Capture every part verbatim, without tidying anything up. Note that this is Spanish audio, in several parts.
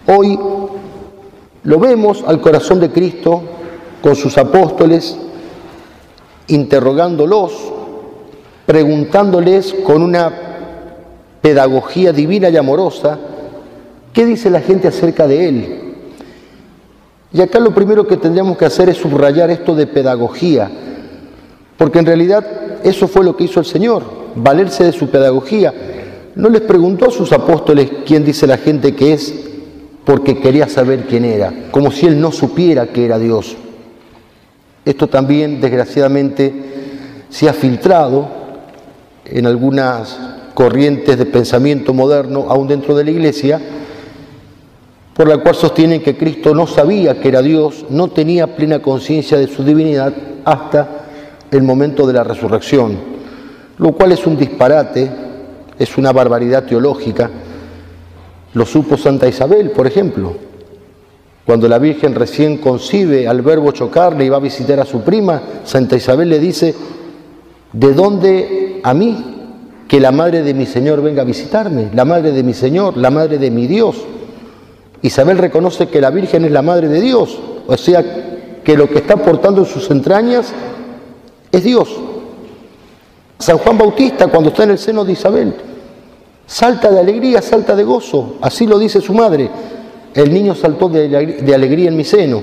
Hoy lo vemos al corazón de Cristo con sus apóstoles, interrogándolos, preguntándoles con una pedagogía divina y amorosa, ¿qué dice la gente acerca de Él? Y acá lo primero que tendríamos que hacer es subrayar esto de pedagogía, porque en realidad eso fue lo que hizo el Señor, valerse de su pedagogía. No les preguntó a sus apóstoles quién dice la gente que es, porque quería saber quién era, como si Él no supiera que era Dios. Esto también, desgraciadamente, se ha filtrado en algunas corrientes de pensamiento moderno, aún dentro de la Iglesia, por la cual sostienen que Cristo no sabía que era Dios, no tenía plena conciencia de su divinidad hasta el momento de la resurrección, lo cual es un disparate, es una barbaridad teológica. Lo supo Santa Isabel, por ejemplo, cuando la Virgen recién concibe al Verbo hecho carne y va a visitar a su prima, Santa Isabel le dice: ¿de dónde a mí que la madre de mi Señor venga a visitarme? La madre de mi Señor, la madre de mi Dios. Isabel reconoce que la Virgen es la madre de Dios, o sea, que lo que está portando en sus entrañas es Dios. San Juan Bautista, cuando está en el seno de Isabel, salta de alegría, salta de gozo, así lo dice su madre: el niño saltó de, de alegría en mi seno.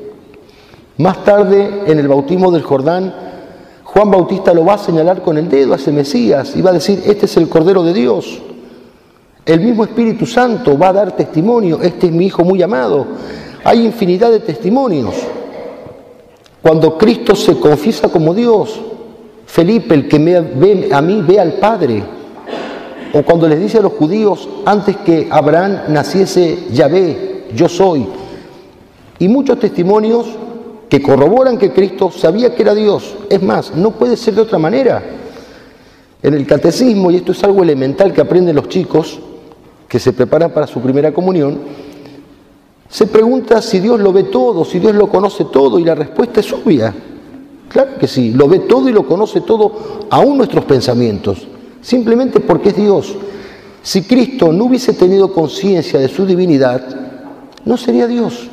Más tarde, en el bautismo del Jordán, Juan Bautista lo va a señalar con el dedo a ese Mesías y va a decir: este es el Cordero de Dios. El mismo Espíritu Santo va a dar testimonio: este es mi Hijo muy amado. Hay infinidad de testimonios. Cuando Cristo se confiesa como Dios, Felipe, el que me ve a mí, ve al Padre. O cuando les dice a los judíos: antes que Abraham naciese Yahvé, yo soy. Y muchos testimonios que corroboran que Cristo sabía que era Dios. Es más, no puede ser de otra manera. En el catecismo, y esto es algo elemental que aprenden los chicos que se preparan para su primera comunión, se pregunta si Dios lo ve todo, si Dios lo conoce todo, y la respuesta es obvia. Claro que sí, lo ve todo y lo conoce todo, aún nuestros pensamientos, simplemente porque es Dios. Si Cristo no hubiese tenido conciencia de su divinidad, no sería Dios.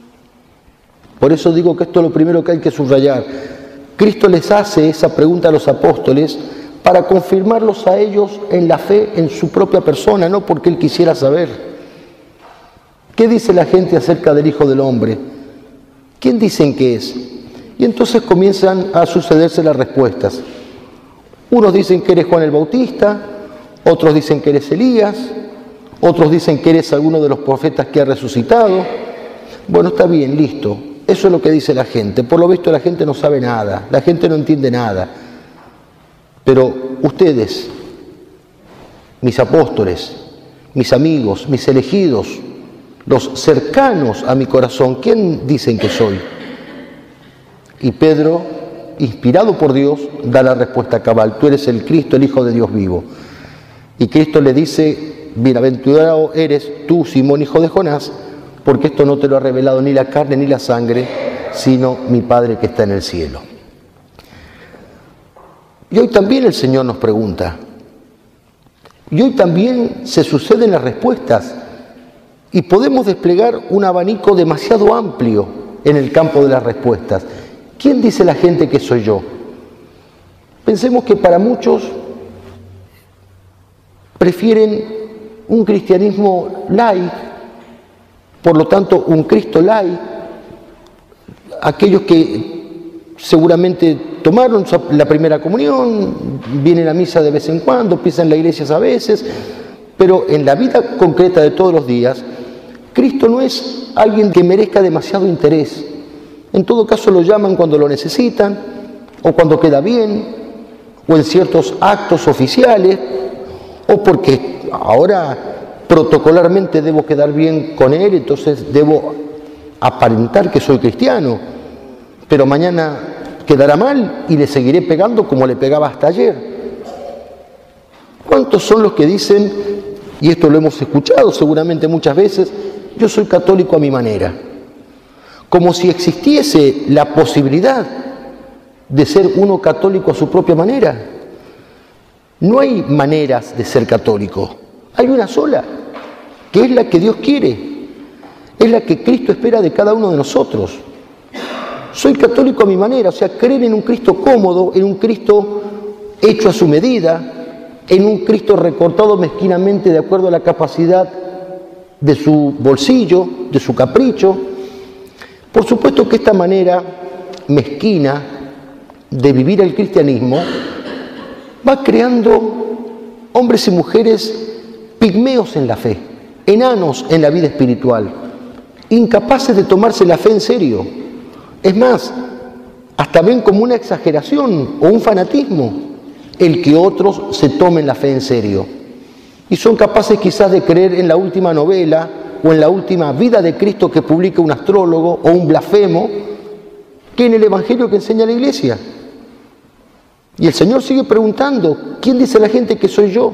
Por eso digo que esto es lo primero que hay que subrayar. Cristo les hace esa pregunta a los apóstoles para confirmarlos a ellos en la fe en su propia persona, no porque Él quisiera saber. ¿Qué dice la gente acerca del Hijo del Hombre? ¿Quién dicen que es? Y entonces comienzan a sucederse las respuestas. Unos dicen que eres Juan el Bautista, otros dicen que eres Elías, otros dicen que eres alguno de los profetas que ha resucitado. Bueno, está bien, listo. Eso es lo que dice la gente. Por lo visto la gente no sabe nada, la gente no entiende nada. Pero ustedes, mis apóstoles, mis amigos, mis elegidos, los cercanos a mi corazón, ¿quién dicen que soy? Y Pedro, inspirado por Dios, da la respuesta cabal: tú eres el Cristo, el Hijo de Dios vivo. Y Cristo le dice: bienaventurado eres tú, Simón, hijo de Jonás, porque esto no te lo ha revelado ni la carne ni la sangre, sino mi Padre que está en el cielo. Y hoy también el Señor nos pregunta. Y hoy también se suceden las respuestas. Y podemos desplegar un abanico demasiado amplio en el campo de las respuestas. ¿Quién dice la gente que soy yo? Pensemos que para muchos prefieren un cristianismo light, por lo tanto un Cristo light. Aquellos que seguramente tomaron la primera comunión, vienen a misa de vez en cuando, pisan la iglesia a veces, pero en la vida concreta de todos los días, Cristo no es alguien que merezca demasiado interés. En todo caso lo llaman cuando lo necesitan, o cuando queda bien, o en ciertos actos oficiales, o porque ahora protocolarmente debo quedar bien con Él, entonces debo aparentar que soy cristiano, pero mañana quedará mal y le seguiré pegando como le pegaba hasta ayer. ¿Cuántos son los que dicen, y esto lo hemos escuchado seguramente muchas veces: yo soy católico a mi manera? Como si existiese la posibilidad de ser uno católico a su propia manera. No hay maneras de ser católico, hay una sola, que es la que Dios quiere. es la que Cristo espera de cada uno de nosotros. Soy católico a mi manera, o sea, creer en un Cristo cómodo, en un Cristo hecho a su medida, en un Cristo recortado mezquinamente de acuerdo a la capacidad de su bolsillo, de su capricho. Por supuesto que esta manera mezquina de vivir el cristianismo va creando hombres y mujeres pigmeos en la fe, enanos en la vida espiritual, incapaces de tomarse la fe en serio. Es más, hasta ven como una exageración o un fanatismo el que otros se tomen la fe en serio. Y son capaces quizás de creer en la última novela o en la última vida de Cristo que publica un astrólogo o un blasfemo que en el Evangelio que enseña la Iglesia. Y el Señor sigue preguntando, ¿quién dice la gente que soy yo?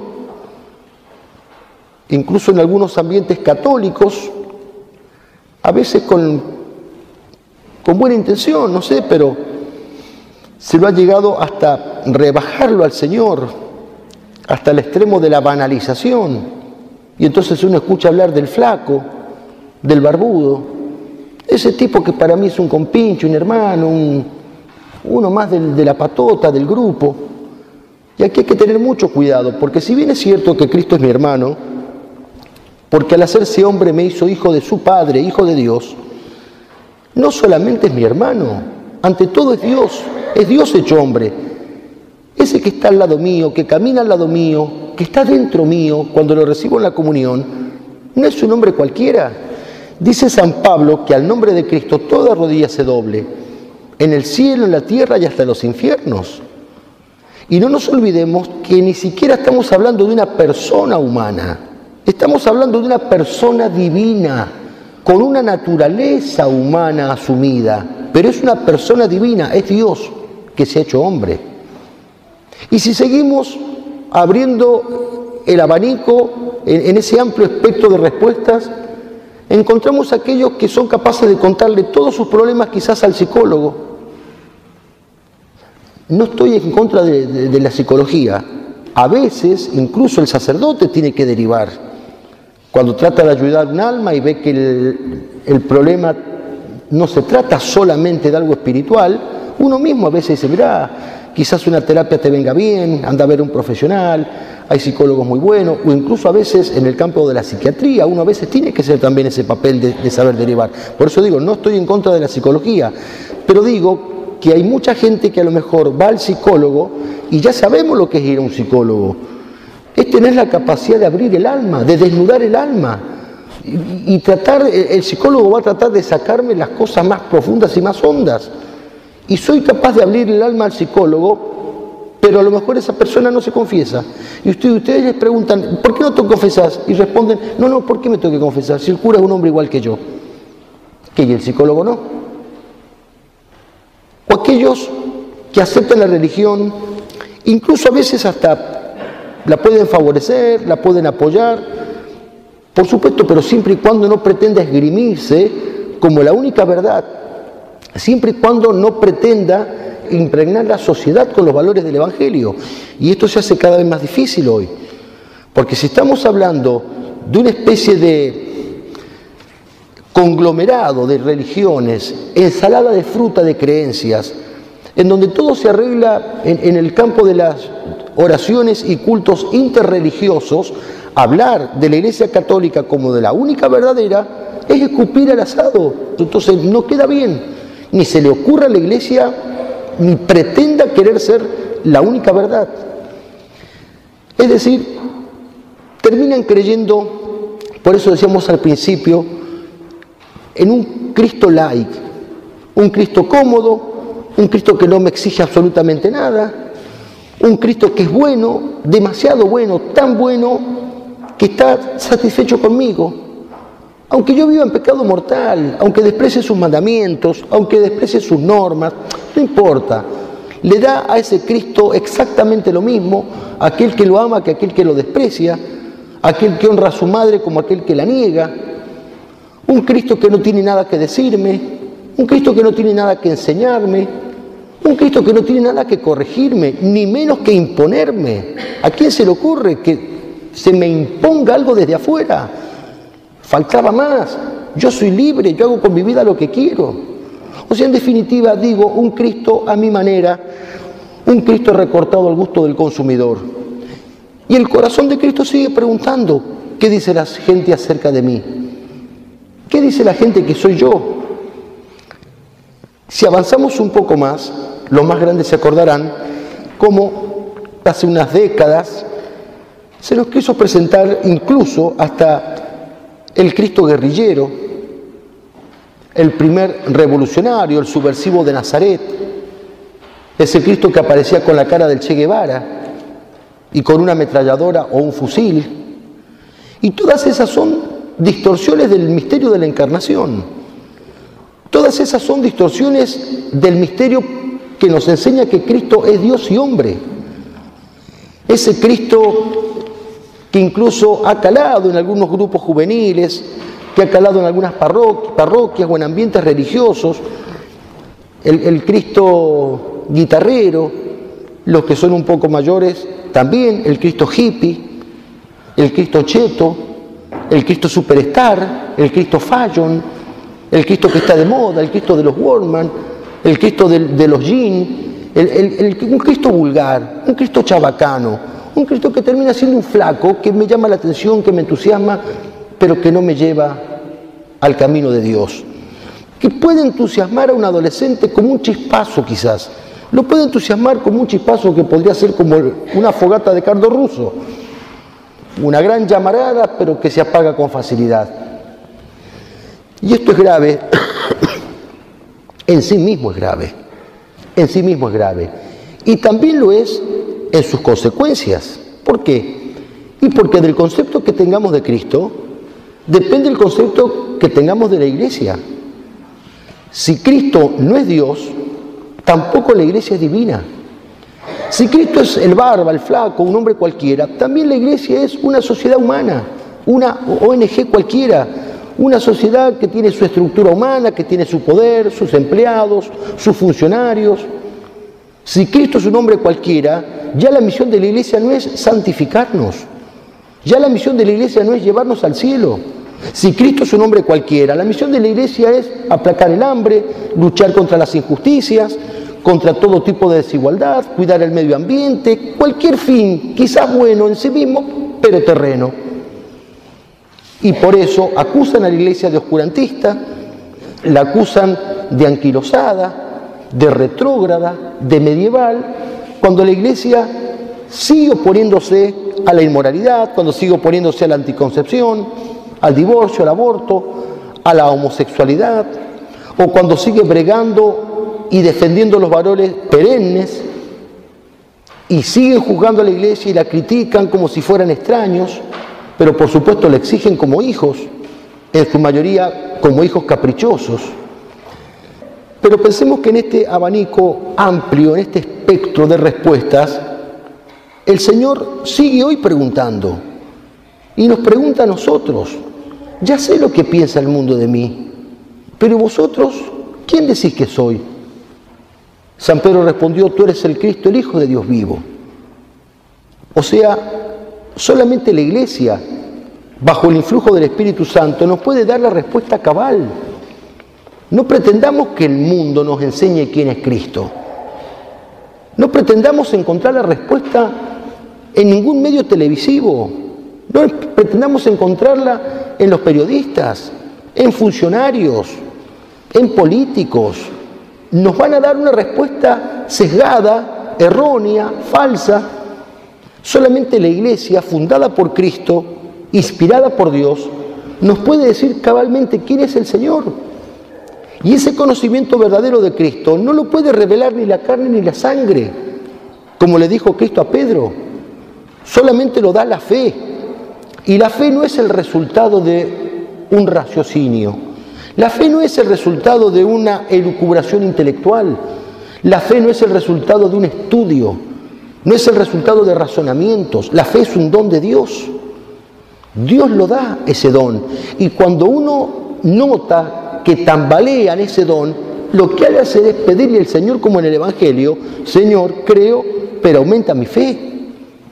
Incluso en algunos ambientes católicos, a veces con, con buena intención, no sé, pero se lo ha llegado hasta rebajarlo al Señor, hasta el extremo de la banalización. Y entonces uno escucha hablar del flaco, del barbudo, ese tipo que para mí es un compinche, un hermano, un, uno más del, de la patota, del grupo. Y aquí hay que tener mucho cuidado, porque si bien es cierto que Cristo es mi hermano, porque al hacerse hombre me hizo hijo de su Padre, hijo de Dios, no solamente es mi hermano, ante todo es Dios, es Dios hecho hombre. Ese que está al lado mío, que camina al lado mío, que está dentro mío cuando lo recibo en la comunión, no es un hombre cualquiera. Dice San Pablo que al nombre de Cristo toda rodilla se doble, en el cielo, en la tierra y hasta en los infiernos. Y no nos olvidemos que ni siquiera estamos hablando de una persona humana, estamos hablando de una persona divina, con una naturaleza humana asumida, pero es una persona divina, es Dios que se ha hecho hombre. Y si seguimos abriendo el abanico en, en ese amplio espectro de respuestas, encontramos aquellos que son capaces de contarle todos sus problemas quizás al psicólogo. No estoy en contra de, de, de la psicología. A veces incluso el sacerdote tiene que derivar. Cuando trata de ayudar a un alma y ve que el, el problema no se trata solamente de algo espiritual, uno mismo a veces dice, mirá, quizás una terapia te venga bien, anda a ver a un profesional, hay psicólogos muy buenos, o incluso a veces en el campo de la psiquiatría, uno a veces tiene que hacer también ese papel de, de saber derivar. Por eso digo, no estoy en contra de la psicología, pero digo que hay mucha gente que a lo mejor va al psicólogo y ya sabemos lo que es ir a un psicólogo. Es tener la capacidad de abrir el alma, de desnudar el alma. Y, y tratar, el psicólogo va a tratar de sacarme las cosas más profundas y más hondas. Y soy capaz de abrir el alma al psicólogo, pero a lo mejor esa persona no se confiesa. Y usted, ustedes les preguntan, ¿por qué no te confesás? Y responden, no, no, ¿por qué me tengo que confesar? Si el cura es un hombre igual que yo. ¿Que y el psicólogo no? O aquellos que aceptan la religión, incluso a veces hasta la pueden favorecer, la pueden apoyar, por supuesto, pero siempre y cuando no pretenda esgrimirse como la única verdad, siempre y cuando no pretenda impregnar la sociedad con los valores del Evangelio. Y esto se hace cada vez más difícil hoy, porque si estamos hablando de una especie de conglomerado de religiones, ensalada de fruta de creencias, en donde todo se arregla en, en el campo de las oraciones y cultos interreligiosos, hablar de la Iglesia Católica como de la única verdadera es escupir al asado. Entonces no queda bien, ni se le ocurra a la Iglesia, ni pretenda querer ser la única verdad. Es decir, terminan creyendo, por eso decíamos al principio, en un Cristo light, un Cristo cómodo, un Cristo que no me exige absolutamente nada, un Cristo que es bueno, demasiado bueno, tan bueno que está satisfecho conmigo. Aunque yo viva en pecado mortal, aunque desprecie sus mandamientos, aunque desprecie sus normas, no importa. Le da a ese Cristo exactamente lo mismo, aquel que lo ama que aquel que lo desprecia, aquel que honra a su madre como aquel que la niega. Un Cristo que no tiene nada que decirme, un Cristo que no tiene nada que enseñarme, un Cristo que no tiene nada que corregirme, ni menos que imponerme. ¿A quién se le ocurre que se me imponga algo desde afuera? Faltaba más. yo soy libre, yo hago con mi vida lo que quiero. O sea, en definitiva, digo, un Cristo a mi manera, un Cristo recortado al gusto del consumidor. Y el corazón de Cristo sigue preguntando, ¿qué dice la gente acerca de mí? ¿Qué dice la gente que soy yo? Si avanzamos un poco más, los más grandes se acordarán cómo hace unas décadas se nos quiso presentar incluso hasta el Cristo guerrillero, el primer revolucionario, el subversivo de Nazaret, ese Cristo que aparecía con la cara del Che Guevara y con una ametralladora o un fusil. Y todas esas son distorsiones del misterio de la encarnación. Todas esas son distorsiones del misterio que nos enseña que Cristo es Dios y hombre. Ese Cristo que incluso ha calado en algunos grupos juveniles, que ha calado en algunas parroquias, parroquias o en ambientes religiosos, el, el Cristo guitarrero, los que son un poco mayores también, el Cristo hippie, el Cristo cheto, el Cristo superstar, el Cristo fashion, el Cristo que está de moda, el Cristo de los Walkman, el Cristo de, de los jeans, el, el, el, un Cristo vulgar, un Cristo chabacano, un Cristo que termina siendo un flaco, que me llama la atención, que me entusiasma, pero que no me lleva al camino de Dios. Que puede entusiasmar a un adolescente como un chispazo quizás. Lo puede entusiasmar como un chispazo que podría ser como una fogata de cardo ruso. Una gran llamarada, pero que se apaga con facilidad. Y esto es grave. En sí mismo es grave. En sí mismo es grave. Y también lo es en sus consecuencias. ¿Por qué? Y porque del concepto que tengamos de Cristo depende el concepto que tengamos de la Iglesia. Si Cristo no es Dios, tampoco la Iglesia es divina. Si Cristo es el barba, el flaco, un hombre cualquiera, también la Iglesia es una sociedad humana, una O N G cualquiera, una sociedad que tiene su estructura humana, que tiene su poder, sus empleados, sus funcionarios. Si Cristo es un hombre cualquiera, ya la misión de la Iglesia no es santificarnos, ya la misión de la Iglesia no es llevarnos al cielo. Si Cristo es un hombre cualquiera, la misión de la Iglesia es aplacar el hambre, luchar contra las injusticias, contra todo tipo de desigualdad, cuidar el medio ambiente, cualquier fin, quizás bueno en sí mismo, pero terreno. Y por eso acusan a la Iglesia de oscurantista, la acusan de anquilosada, de retrógrada, de medieval, cuando la Iglesia sigue oponiéndose a la inmoralidad, cuando sigue oponiéndose a la anticoncepción, al divorcio, al aborto, a la homosexualidad, o cuando sigue bregando y defendiendo los valores perennes y siguen juzgando a la Iglesia y la critican como si fueran extraños, pero por supuesto la exigen como hijos, en su mayoría como hijos caprichosos. Pero pensemos que en este abanico amplio, en este espectro de respuestas, el Señor sigue hoy preguntando y nos pregunta a nosotros: ya sé lo que piensa el mundo de mí, pero vosotros, ¿quién decís que soy? San Pedro respondió: tú eres el Cristo, el Hijo de Dios vivo. O sea, solamente la Iglesia, bajo el influjo del Espíritu Santo, nos puede dar la respuesta cabal. No pretendamos que el mundo nos enseñe quién es Cristo. No pretendamos encontrar la respuesta en ningún medio televisivo. No pretendamos encontrarla en los periodistas, en funcionarios, en políticos. Nos van a dar una respuesta sesgada, errónea, falsa. Solamente la Iglesia, fundada por Cristo, inspirada por Dios, nos puede decir cabalmente quién es el Señor. Y ese conocimiento verdadero de Cristo no lo puede revelar ni la carne ni la sangre, como le dijo Cristo a Pedro. Solamente lo da la fe. Y la fe no es el resultado de un raciocinio. La fe no es el resultado de una elucubración intelectual. La fe no es el resultado de un estudio. No es el resultado de razonamientos. La fe es un don de Dios. Dios lo da, ese don. Y cuando uno nota que tambalean ese don, lo que hay que hacer es pedirle al Señor, como en el Evangelio: Señor, creo, pero aumenta mi fe.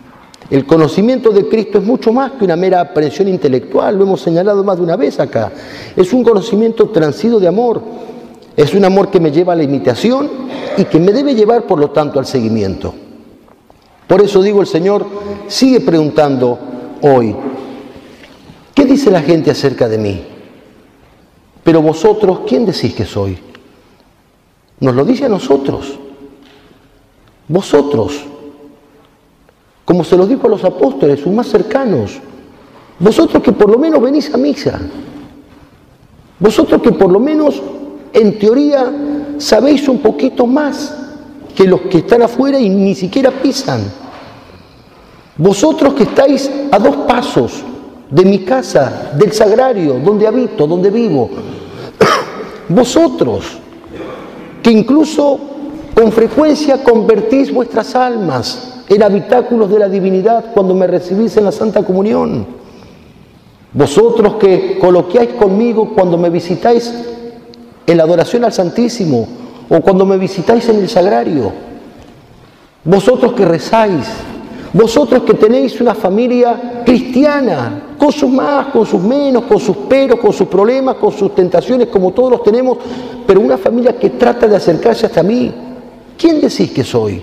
El conocimiento de Cristo es mucho más que una mera aprehensión intelectual, lo hemos señalado más de una vez acá. Es un conocimiento transido de amor, es un amor que me lleva a la imitación y que me debe llevar, por lo tanto, al seguimiento. Por eso digo, el Señor sigue preguntando hoy, ¿qué dice la gente acerca de mí? Pero vosotros, ¿quién decís que soy? Nos lo dice a nosotros, vosotros. Como se los dijo a los apóstoles, sus más cercanos. Vosotros que por lo menos venís a misa. Vosotros que por lo menos, en teoría, sabéis un poquito más que los que están afuera y ni siquiera pisan. Vosotros que estáis a dos pasos de mi casa, del sagrario, donde habito, donde vivo. Vosotros que incluso con frecuencia convertís vuestras almas en habitáculos de la divinidad cuando me recibís en la Santa Comunión. Vosotros que coloquiáis conmigo cuando me visitáis en la adoración al Santísimo o cuando me visitáis en el Sagrario. Vosotros que rezáis. Vosotros que tenéis una familia cristiana, con sus más, con sus menos, con sus peros, con sus problemas, con sus tentaciones, como todos los tenemos, pero una familia que trata de acercarse hasta mí. ¿Quién decís que soy?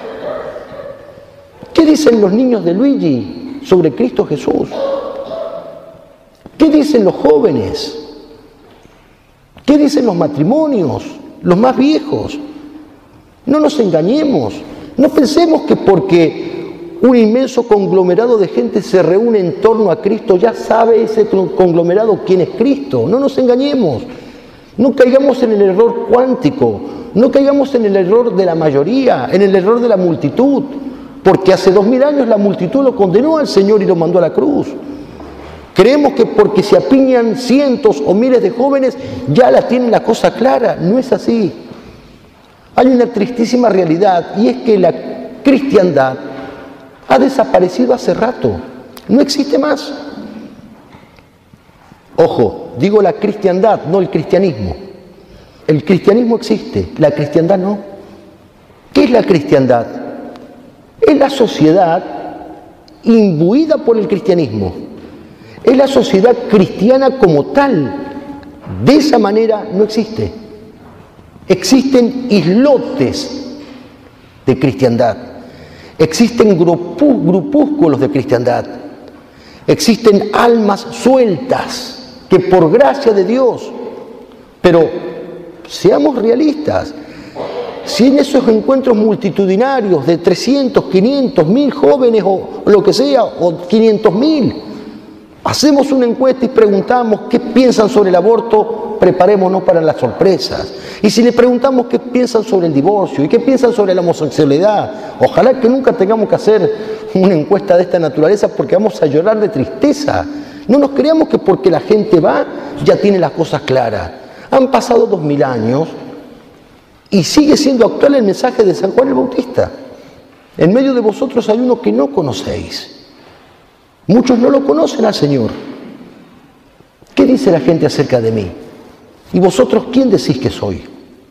¿Qué dicen los niños de Luigi sobre Cristo Jesús? ¿Qué dicen los jóvenes? ¿Qué dicen los matrimonios, los más viejos? No nos engañemos, no pensemos que porque un inmenso conglomerado de gente se reúne en torno a Cristo, ya sabe ese conglomerado quién es Cristo. No nos engañemos, no caigamos en el error cuántico, no caigamos en el error de la mayoría, en el error de la multitud. Porque hace dos mil años la multitud lo condenó al Señor y lo mandó a la cruz. Creemos que porque se apiñan cientos o miles de jóvenes ya la tienen la cosa clara. No es así. Hay una tristísima realidad y es que la cristiandad ha desaparecido hace rato. No existe más. Ojo, digo la cristiandad, no el cristianismo. El cristianismo existe, la cristiandad no. ¿Qué es la cristiandad? Es la sociedad imbuida por el cristianismo. Es la sociedad cristiana como tal. De esa manera no existe. Existen islotes de cristiandad. Existen grupu- grupúsculos de cristiandad. Existen almas sueltas que por gracia de Dios. Pero seamos realistas. Si en esos encuentros multitudinarios de trescientos, quinientos, mil jóvenes o lo que sea, o quinientos mil, hacemos una encuesta y preguntamos qué piensan sobre el aborto, preparémonos para las sorpresas. Y si le preguntamos qué piensan sobre el divorcio y qué piensan sobre la homosexualidad, ojalá que nunca tengamos que hacer una encuesta de esta naturaleza porque vamos a llorar de tristeza. No nos creamos que porque la gente va ya tiene las cosas claras. Han pasado dos mil años y sigue siendo actual el mensaje de San Juan el Bautista. En medio de vosotros hay uno que no conocéis. Muchos no lo conocen al Señor. ¿Qué dice la gente acerca de mí? ¿Y vosotros quién decís que soy?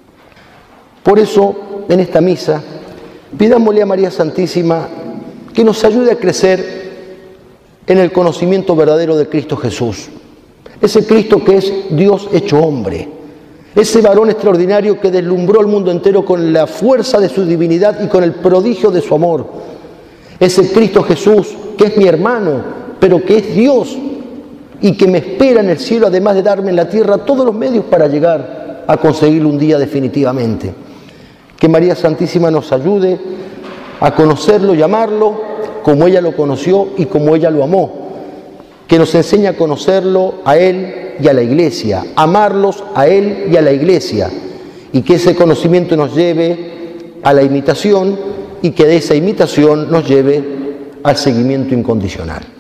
Por eso, en esta misa, pidámosle a María Santísima que nos ayude a crecer en el conocimiento verdadero de Cristo Jesús. Ese Cristo que es Dios hecho hombre. Ese varón extraordinario que deslumbró al mundo entero con la fuerza de su divinidad y con el prodigio de su amor. Ese Cristo Jesús que es mi hermano, pero que es Dios y que me espera en el cielo, además de darme en la tierra todos los medios para llegar a conseguirlo un día definitivamente. Que María Santísima nos ayude a conocerlo y amarlo como ella lo conoció y como ella lo amó. Que nos enseñe a conocerlo a Él y a la Iglesia, amarlos a Él y a la Iglesia, y que ese conocimiento nos lleve a la imitación y que de esa imitación nos lleve al seguimiento incondicional.